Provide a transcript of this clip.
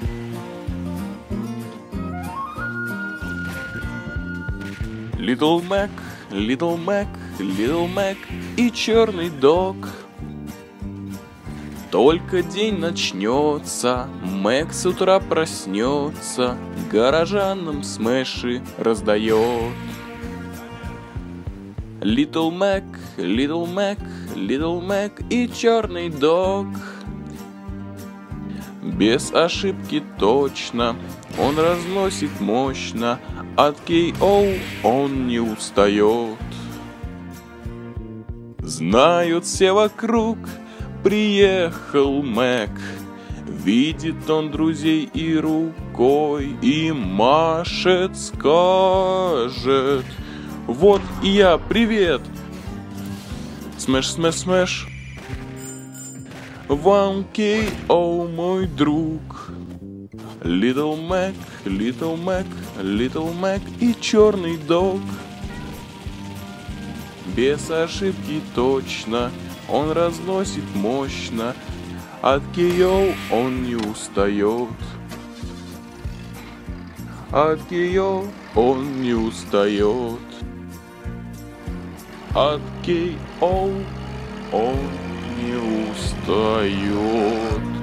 Little Mac, Little Mac, Little Mac и черный дог. Только день начнется, Мэг с утра проснется, горожанам смеши раздает. Little Mac, Little Mac, Little Mac и черный дог. Без ошибки точно, он разносит мощно, от K.O. он не устает. Знают все вокруг, приехал Мэг. Видит он друзей и рукой, и машет, скажет: вот и я, привет! Смэш, смэш, смэш. Вам K.O. мой друг. Little Mac, Little Mac, Little Mac и черный дог. Без ошибки точно, он разносит мощно, от K.O. он не устает. От K.O. он не устает. От K.O. он не устает.